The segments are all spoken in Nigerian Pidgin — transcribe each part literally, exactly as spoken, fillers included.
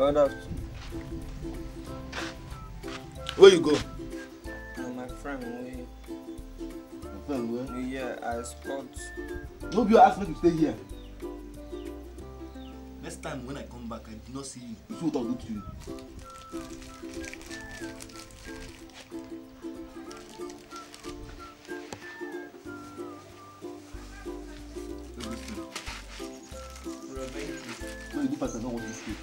Good afternoon. Where you go? No, my friend, we. My friend, where? Yeah, I spot. No, you ask me to stay here. Next time when I come back, I do not see you. You see what I'll do to you. So you do pass, I don't want to stay.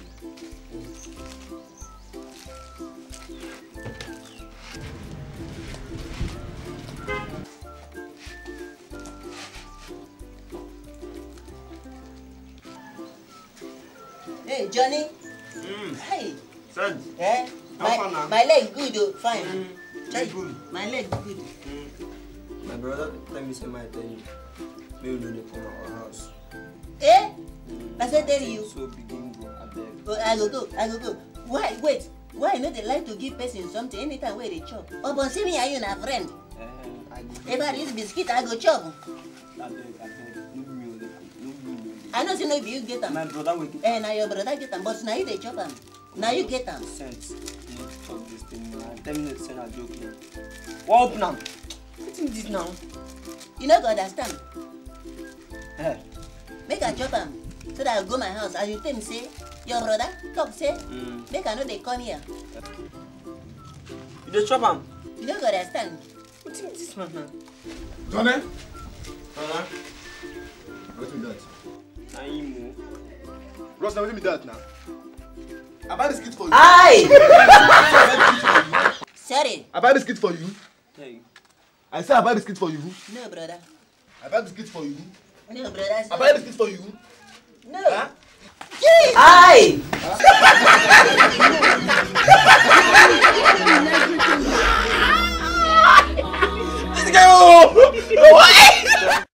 Hey, Johnny. Mm. Hey. Son. Eh? How far My, now? my leg good, oh, fine. Mm. Chai, Good. my leg good. Mm. My brother tell me say my tell you. Maybe we no dey come our house. Eh? Mm. I said tell you. So begin go abeg. Oh, I go go, I go go. Why, wait. Why you know they like to give person something anytime where they chop? Oh, but see me and you na friend. Uh, I go. If I use biscuit, I go chop. Abeg, abeg. No be me o dey cook. No be me o dey. I know say no be you get am. My brother will get Eh, now your brother get am, but now you dey chop am. Now you get am. sense. You talk this thing now. Ten minutes say na joke now. What up now? Wetin be this now? You no go understand. Eh. Make I chop am so that I go my house and you tell me say your brother talk say Mm. make I no dey come here. You dey chop am? You no go understand. Wetin be this man now? Johnny? Uh-huh. What's with that? Na him o. Ross, now what's with that now? I buy this kit for you. Aye. Sorry. I buy this kit for you. Hey. I say I buy this kit for you. No, brother. I buy this kit for you. No, brother. I buy this kit for you. No. Huh? Aye.